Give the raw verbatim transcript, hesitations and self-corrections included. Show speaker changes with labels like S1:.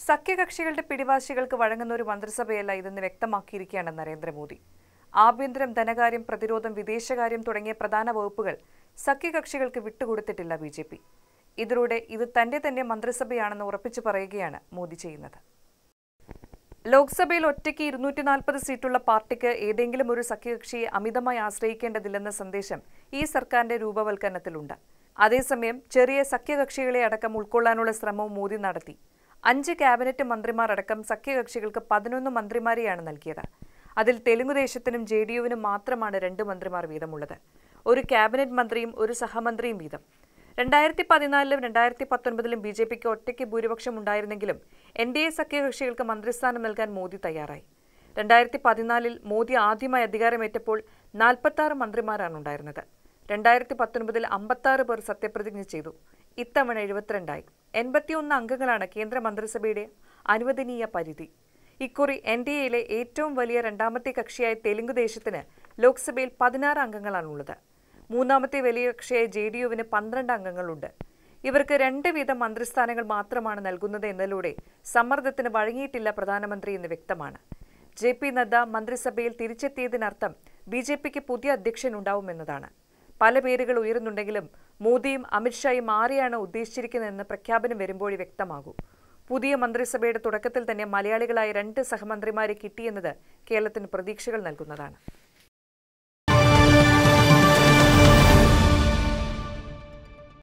S1: സഖ്യകക്ഷികളുടെ പിടിവാശികൾക്ക് വഴങ്ങുന്ന ഒരു മന്ത്രിസഭയല്ല ഇതെന്ന് വ്യക്തമാക്കിയിരിക്കുകയാണ് നരേന്ദ്രമോദി. ആഭ്യന്തരം, ധനകാര്യം, പ്രതിരോധം, വിദേശകാര്യം തുടങ്ങിയ പ്രധാന വകുപ്പുകൾ സഖ്യകക്ഷികൾക്ക് വിട്ടുകൊടുത്തിട്ടില്ല ബി ജെ പി. ഇതിലൂടെ ഇത് തന്റെ തന്നെ മന്ത്രിസഭയാണെന്ന് ഉറപ്പിച്ചു പറയുകയാണ് മോദി ചെയ്യുന്നത്. ലോക്സഭയിൽ ഒറ്റയ്ക്ക് ഇരുന്നൂറ്റി നാൽപ്പത് സീറ്റുള്ള പാർട്ടിക്ക് ഏതെങ്കിലും ഒരു സഖ്യകക്ഷിയെ അമിതമായി ആശ്രയിക്കേണ്ടതില്ലെന്ന സന്ദേശം ഈ സർക്കാരിന്റെ രൂപവൽക്കരണത്തിലുണ്ട്. അതേസമയം ചെറിയ സഖ്യകക്ഷികളെ അടക്കം ഉൾക്കൊള്ളാനുള്ള ശ്രമവും മോദി നടത്തി. അഞ്ച് ക്യാബിനറ്റ് മന്ത്രിമാർ അടക്കം സഖ്യകക്ഷികൾക്ക് പതിനൊന്ന് മന്ത്രിമാരെയാണ് നൽകിയത്. അതിൽ തെലുങ്കുദേശത്തിനും ജെ ഡി യുവിനും മാത്രമാണ് രണ്ട് മന്ത്രിമാർ വീതമുള്ളത്. ഒരു ക്യാബിനറ്റ് മന്ത്രിയും ഒരു സഹമന്ത്രിയും വീതം. രണ്ടായിരത്തി പതിനാലിലും രണ്ടായിരത്തി പത്തൊൻപതിലും ബി ജെ പിക്ക് ഒറ്റയ്ക്ക് ഭൂരിപക്ഷം ഉണ്ടായിരുന്നെങ്കിലും എൻ ഡി എ സഖ്യകക്ഷികൾക്ക് മന്ത്രിസ്ഥാനം നൽകാൻ മോദി തയ്യാറായി. രണ്ടായിരത്തി പതിനാലിൽ മോദി ആദ്യമായി അധികാരമേറ്റപ്പോൾ നാൽപ്പത്തി ആറ് മന്ത്രിമാരാണ് ഉണ്ടായിരുന്നത്. രണ്ടായിരത്തി പത്തൊൻപതിൽ അമ്പത്താറ് പേർ സത്യപ്രതിജ്ഞ ചെയ്തു. ഇത്തവണ എഴുപത്തിരണ്ടായി. എൺപത്തിയൊന്ന് അംഗങ്ങളാണ് കേന്ദ്ര മന്ത്രിസഭയുടെ അനുവദനീയ പരിധി. ഇക്കുറി എൻ ഡി എയിലെ ഏറ്റവും വലിയ രണ്ടാമത്തെ കക്ഷിയായ തെലുങ്കുദേശത്തിന് ലോക്സഭയിൽ പതിനാറ് അംഗങ്ങളാണുള്ളത്. മൂന്നാമത്തെ വലിയ കക്ഷിയായ ജെ ഡി യുവിന് പന്ത്രണ്ട് അംഗങ്ങളുണ്ട്. ഇവർക്ക് രണ്ട് വീതം മന്ത്രിസ്ഥാനങ്ങൾ മാത്രമാണ് നൽകുന്നത് എന്നതിലൂടെ സമ്മർദ്ദത്തിന് വഴങ്ങിയിട്ടില്ല പ്രധാനമന്ത്രി എന്ന് വ്യക്തമാണ്. ജെ പി നദ്ദ മന്ത്രിസഭയിൽ തിരിച്ചെത്തിയതിനർത്ഥം ബി ജെ പിക്ക് പുതിയ അധ്യക്ഷൻ ഉണ്ടാവുമെന്നതാണ്. പല പേരുകൾ ഉയരുന്നുണ്ടെങ്കിലും മോദിയും അമിത്ഷായും ആരെയാണ് ഉദ്ദേശിച്ചിരിക്കുന്നതെന്ന് പ്രഖ്യാപനം വരുമ്പോഴേ വ്യക്തമാകൂ. പുതിയ മന്ത്രിസഭയുടെ തുടക്കത്തിൽ തന്നെ മലയാളികളായ രണ്ട് സഹമന്ത്രിമാരെ കിട്ടിയെന്നത് കേരളത്തിന് പ്രതീക്ഷകൾ നൽകുന്നതാണ്.